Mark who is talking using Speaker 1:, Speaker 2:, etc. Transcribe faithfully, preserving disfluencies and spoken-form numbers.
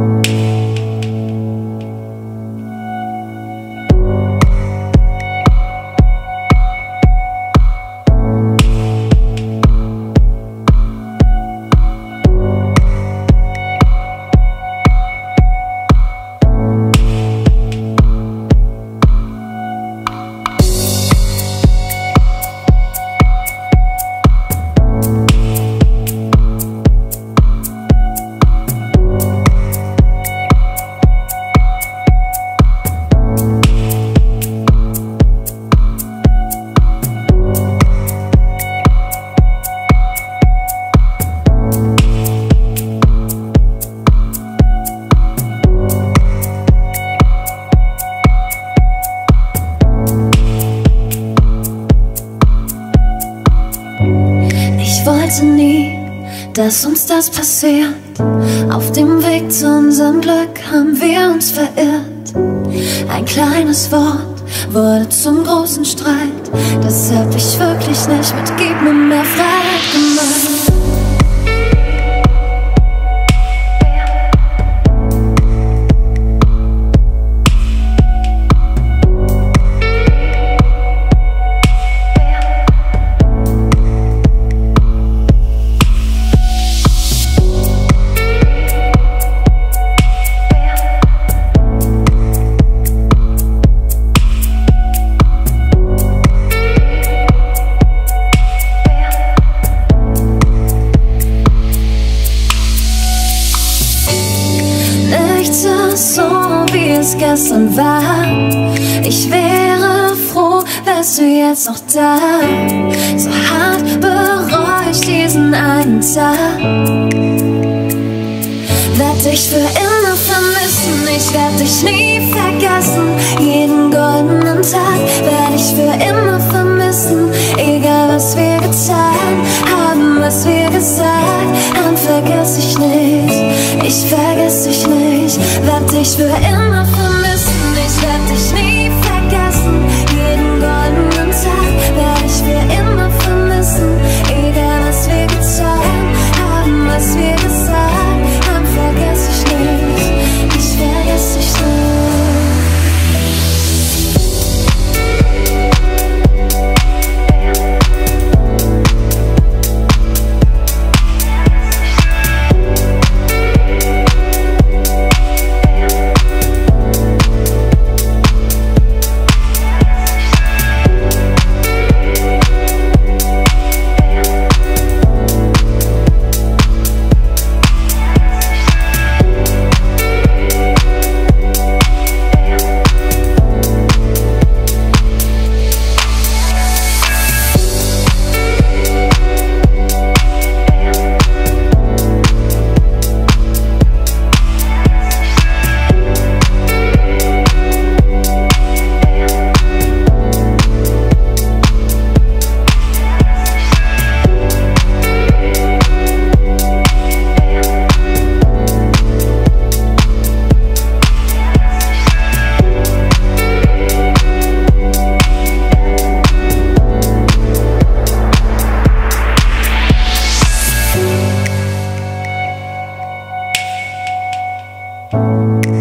Speaker 1: Ich wollte nie, dass uns das passiert. Auf dem Weg zu unserem Glück haben wir uns verirrt. Ein kleines Wort wurde zum großen Streit. Das hab ich wirklich nicht mit Gib mir mehr Freiheit gemeint. So wie es gestern war. Ich wäre froh, wärst du jetzt noch da. So hart bereue ich diesen einen Tag. Werd dich für immer vermissen, ich werd dich nie vergessen. Jeden goldenen Tag werd ich für immer vermissen. Egal was wir getan haben, was wir gesagt haben, vergess ich nicht, ich vergess dich nicht. Werd dich für immer vermissen, ich werd dich nie vergessen. Jeden goldenen Tag werd ich für immer vermissen. Egal was wir getan haben, was wir gesagt haben, vergess ich nicht, ich vergess dich nicht.
Speaker 2: Thank